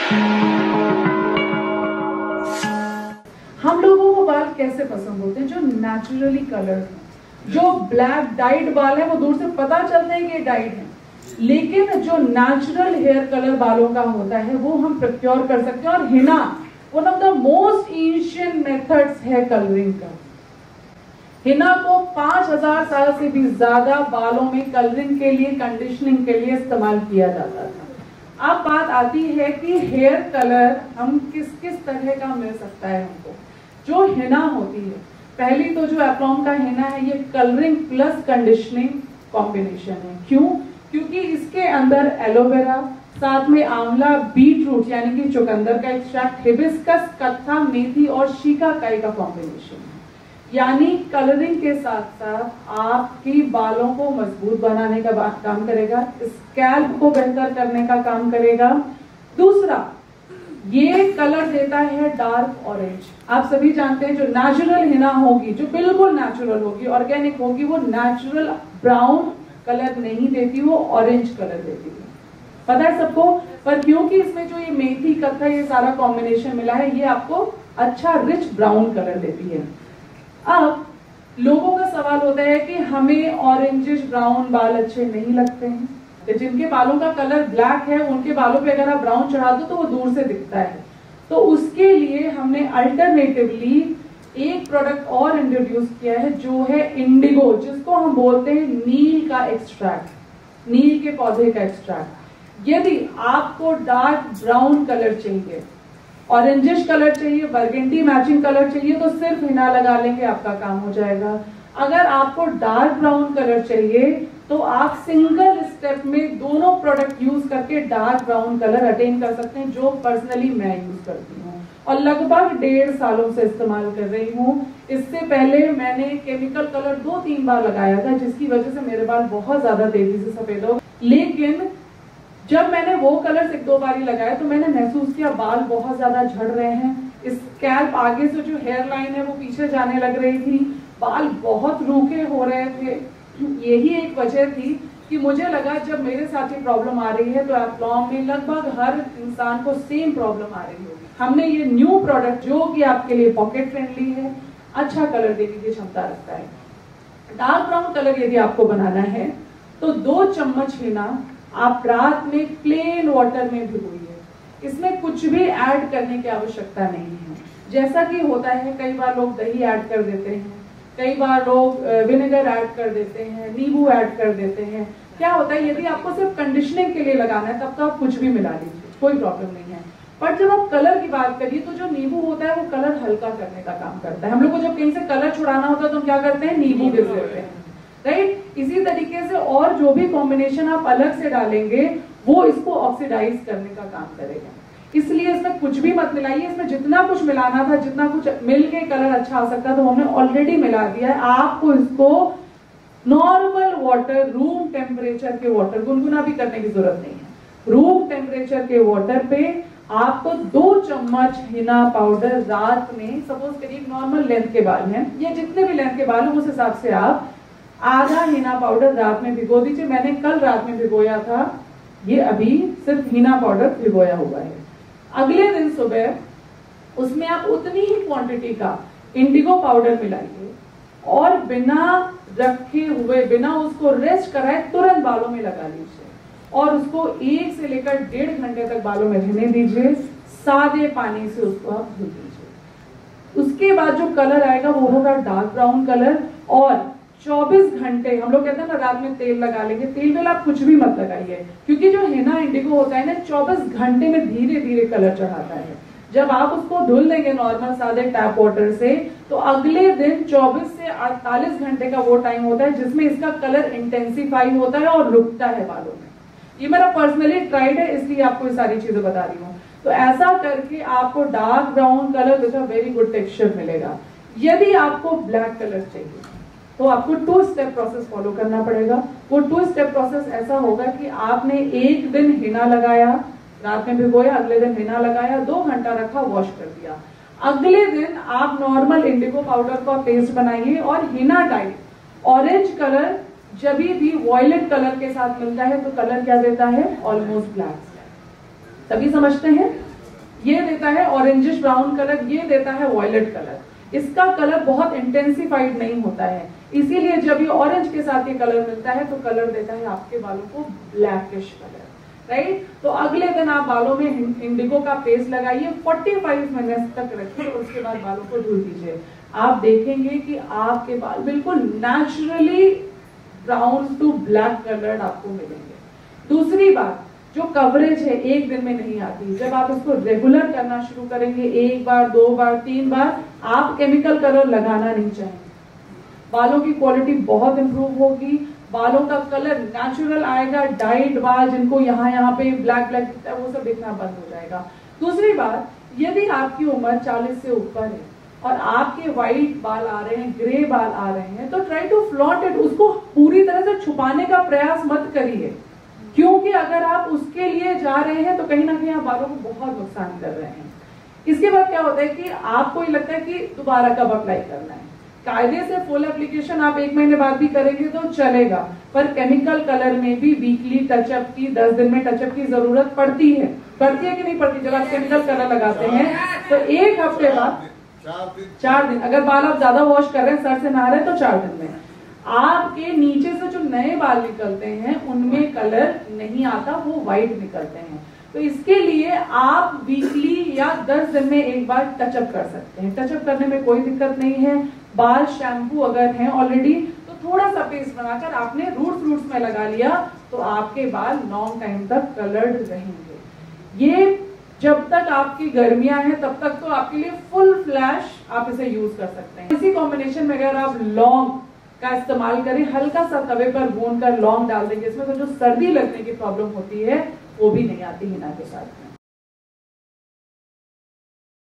हम लोगों को बाल कैसे पसंद होते हैं? जो नेचुरली कलर्ड हैं। जो ब्लैक डाइड बाल है वो दूर से पता चलता है कि ये डाइड है, लेकिन जो नेचुरल हेयर कलर बालों का होता है वो हम प्रोक्योर कर सकते हैं। और henna one of the most ancient methods है कलरिंग का। हिना को 5000 साल से भी ज्यादा बालों में कलरिंग के लिए, कंडीशनिंग के लिए इस्तेमाल किया जाता था। अब बात आती है कि हेयर कलर हम किस किस तरह का मिल सकता है हमको। जो हिना होती है, पहली तो जो एप्लॉम का हिना है ये कलरिंग प्लस कंडीशनिंग कॉम्बिनेशन है। क्यों? क्योंकि इसके अंदर एलोवेरा, साथ में आंवला, बीट रूट यानी कि चुकंदर का एक्सट्रैक्ट, हिबिस्कस, कत्था, मेथी और शिकाकाई का कॉम्बिनेशन है। यानी कलरिंग के साथ साथ आपकी बालों को मजबूत बनाने का काम करेगा, स्कैल्प को बेहतर करने का काम करेगा। दूसरा, ये कलर देता है डार्क ऑरेंज। आप सभी जानते हैं जो नेचुरल हिना होगी, जो बिल्कुल नेचुरल होगी, ऑर्गेनिक होगी, वो नेचुरल ब्राउन कलर नहीं देती, वो ऑरेंज कलर देती है। पता है सबको? पर क्योंकि इसमें जो ये मेथी, कत्था, ये सारा कॉम्बिनेशन मिला है, ये आपको अच्छा रिच ब्राउन कलर देती है। अब लोगों का सवाल होता है कि हमें ऑरेंजिश ब्राउन बाल अच्छे नहीं लगते हैं, तो जिनके बालों का कलर ब्लैक है उनके बालों पे अगर आप ब्राउन चढ़ा दो तो वो दूर से दिखता है। तो उसके लिए हमने अल्टरनेटिवली एक प्रोडक्ट और इंट्रोड्यूस किया है जो है इंडिगो, जिसको हम बोलते हैं नील का एक्सट्रैक्ट, नील के पौधे का एक्सट्रैक्ट। यदि आपको डार्क ब्राउन कलर चाहिए, ऑरेंजिश कलर चाहिए, बर्गेंडी मैचिंग कलर चाहिए, तो सिर्फ हिना लगा लेंगे, आपका काम हो जाएगा। अगर आपको डार्क ब्राउन कलर चाहिए तो आप सिंगल स्टेप में दोनों प्रोडक्ट यूज करके डार्क ब्राउन कलर अटेन कर सकते हैं, जो पर्सनली मैं यूज करती हूँ और लगभग 1.5 सालों से इस्तेमाल कर रही हूँ। इससे पहले मैंने केमिकल कलर 2-3 बार लगाया था, जिसकी वजह से मेरे बाल बहुत ज्यादा तेजी से सफेद हो। लेकिन जब मैंने वो कलर 1-2 बार ही लगाया तो मैंने महसूस किया बाल बहुत ज्यादा झड़ रहे हैं, स्कैल्प आगे से जो हेयर लाइन है वो पीछे जाने लग रही थी, बाल बहुत रूखे हो रहे थे। यही एक वजह थी कि मुझे लगा जब मेरे साथ ये प्रॉब्लम आ रही है तो एप्लॉम में लगभग हर इंसान को सेम प्रॉब्लम आ रही होगी। हमने ये न्यू प्रोडक्ट जो कि आपके लिए पॉकेट फ्रेंडली है, अच्छा कलर देने की क्षमता रखता है। डार्क ब्राउन कलर यदि आपको बनाना है तो 2 चम्मच हिना आप रात में प्लेन वाटर में भिगोइए। इसमें कुछ भी ऐड करने की आवश्यकता नहीं है। जैसा कि होता है कई बार लोग दही ऐड कर देते हैं, कई बार लोग विनेगर ऐड कर देते हैं, नींबू ऐड कर देते हैं। क्या होता है, यदि आपको सिर्फ कंडीशनिंग के लिए लगाना है तब तो आप कुछ भी मिला लीजिए, कोई प्रॉब्लम नहीं है। पर जब आप कलर की बात करिए तो जो नींबू होता है वो कलर हल्का करने का काम करता है। हम लोग को जब कहीं से कलर छुड़ाना होता है तो हम क्या करते हैं, नींबू घिस देते हैं, राइट। इसी तरीके से और जो भी कॉम्बिनेशन आप अलग से डालेंगे वो इसको ऑक्सीडाइज करने का काम करेगा। इसलिए इसमें कुछ भी मत मिलाइए। इसमें जितना कुछ मिलाना था, जितना कुछ मिल के कलर अच्छा आ सकता था, तो हमने ऑलरेडी मिला दिया है। आपको इसको नॉर्मल वाटर, रूम टेम्परेचर के वाटर, गुनगुना भी करने की जरूरत नहीं है। रूम टेम्परेचर के वाटर पे आपको 2 चम्मच हिना पाउडर रात में, सपोज करिए नॉर्मल लेंथ के बाल हैं या जितने भी लेंथ के बाल हो उस हिसाब से आप आधा हिना पाउडर रात में भिगो दीजिए। मैंने कल रात में भिगोया था, ये अभी सिर्फ हिना पाउडर भिगोया हुआ है। अगले दिन सुबह उसमें आप उतनी ही क्वांटिटी का इंडिगो पाउडर मिलाइए और बिना रखे हुए, बिना उसको रेस्ट कराए तुरंत बालों में लगा लीजिए और उसको 1 से लेकर 1.5 घंटे तक बालों में रहने दीजिए। सादे पानी से उसको आप धो दीजिए। उसके बाद जो कलर आएगा वो होगा डार्क ब्राउन कलर। और 24 घंटे, हम लोग कहते हैं ना रात में तेल लगा लेंगे, तेल में आप कुछ भी मत लगाइए, क्योंकि जो हिना इंडिगो होता है ना 24 घंटे में धीरे धीरे कलर चढ़ाता है। जब आप उसको धुल देंगे नॉर्मल सादे टैप वाटर से, तो अगले दिन 24 से 48 घंटे का वो टाइम होता है जिसमें इसका कलर इंटेंसिफाई होता है और रुकता है बालों में। ये मेरा पर्सनली ट्राइड है, इसलिए आपको ये सारी चीजें बता रही हूँ। तो ऐसा करके आपको dark brown colour with a very good texture मिलेगा। यदि आपको ब्लैक कलर चाहिए तो आपको 2 स्टेप प्रोसेस फॉलो करना पड़ेगा। वो 2 स्टेप प्रोसेस ऐसा होगा कि आपने एक दिन हिना लगाया, रात में भिगोया, अगले दिन हिना लगाया, 2 घंटा रखा, वॉश कर दिया। अगले दिन आप नॉर्मल इंडिगो पाउडर का पेस्ट बनाइए और हिना डाई ऑरेंज कलर जब भी वॉयलेट कलर के साथ मिलता है तो कलर क्या देता है, ऑलमोस्ट ब्लैक। सभी समझते हैं? ये देता है ऑरेंजिश ब्राउन कलर, ये देता है वॉयलेट कलर। इसका कलर बहुत इंटेंसिफाइड नहीं होता है, इसीलिए जब ये ऑरेंज के साथ ये कलर मिलता है तो कलर देता है आपके बालों को ब्लैकिश कलर, राइट। तो अगले दिन आप बालों में इंडिगो का पेस्ट लगाइए, 45 मिनट तक रखिए और उसके बाद बालों को धुल दीजिए। आप देखेंगे कि आपके बाल बिल्कुल naturally brown to black colour आपको मिलेंगे। दूसरी बात, जो कवरेज है एक दिन में नहीं आती, जब आप इसको रेगुलर करना शुरू करेंगे, 1 बार 2 बार 3 बार, आप केमिकल कलर लगाना नहीं चाहेंगे, बालों की क्वालिटी बहुत इंप्रूव होगी, बालों का कलर नेचुरल आएगा, डाइड बाल जिनको यहाँ पे ब्लैक ब्लैक दिखता है वो सब दिखना बंद हो जाएगा। दूसरी बात, यदि आपकी उम्र 40 से ऊपर है और आपके व्हाइट बाल आ रहे हैं, ग्रे बाल आ रहे हैं, तो ट्राई टू फ्लॉन्ट इट, उसको पूरी तरह से छुपाने का प्रयास मत करिए, क्योंकि अगर आप उसके लिए जा रहे हैं तो कहीं ना कहीं आप बालों को बहुत नुकसान कर रहे हैं। इसके बाद क्या होता है कि आपको ये लगता है कि दोबारा कब अप्लाई करना है। कायदे से फुल एप्लीकेशन आप 1 महीने बाद भी करेंगे तो चलेगा, पर केमिकल कलर में भी वीकली टचअप की, 10 दिन में टचअप की जरूरत पड़ती है कि नहीं पड़ती। जब आप केमिकल कलर लगाते हैं तो 1 हफ्ते बाद 4 दिन, अगर बाल आप ज्यादा वॉश कर रहे हैं, सर से नहा रहे हैं, तो 4 दिन में आपके नीचे से जो नए बाल निकलते हैं उनमें कलर नहीं आता, वो व्हाइट निकलते हैं। तो इसके लिए आप वीकली या 10 दिन में एक बार टचअप कर सकते हैं। टचअप करने में कोई दिक्कत नहीं है। बाल शैम्पू अगर हैं ऑलरेडी तो थोड़ा सा पेस्ट बनाकर आपने रूट्स में लगा लिया तो आपके बाल लॉन्ग टाइम तक कलर्ड रहेंगे। ये जब तक आपकी गर्मियां हैं तब तक तो आपके लिए फुल फ्लैश आप इसे यूज कर सकते हैं। इसी कॉम्बिनेशन में अगर आप लौंग का इस्तेमाल करें, हल्का सा तवे पर भून कर लौंग डाल देंगे इसमें, तो जो सर्दी लगने की प्रॉब्लम होती है वो भी नहीं आती हिना के साथ।